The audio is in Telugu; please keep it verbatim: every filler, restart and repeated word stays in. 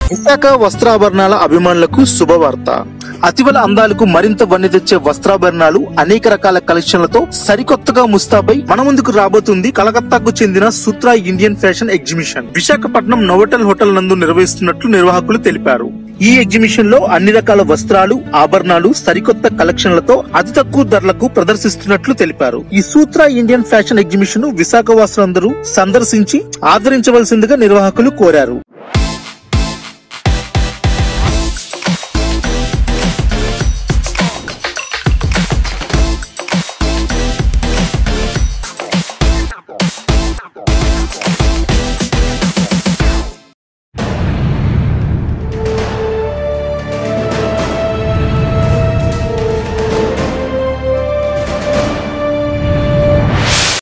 విశాఖ వస్త్రాభరణాల అభిమానులకు శుభవార్త. అతివల అందాలకు మరింత వన్నె తెచ్చే వస్త్రాభరణాలు అనేక రకాల కలెక్షన్లతో సరికొత్తగా ముస్తాబై మన ముందుకు రాబోతుంది కలకత్తాకు చెందిన Sutra Indian fashion exhibition. Visakhapatnam Novotel hotel నందు నిర్వహిస్తున్నట్లు నిర్వాహకులు తెలిపారు. ఈ ఎగ్జిబిషన్ లో అన్ని రకాల వస్త్రాలు, ఆభరణాలు సరికొత్త కలెక్షన్లతో అతి తక్కువ ధరలకు ప్రదర్శిస్తున్నట్లు తెలిపారు. ఈ సూత్రా ఇండియన్ ఫ్యాషన్ ఎగ్జిబిషన్ ను విశాఖ వాసులందరూ సందర్శించి ఆదరించవలసిందిగా నిర్వాహకులు కోరారు.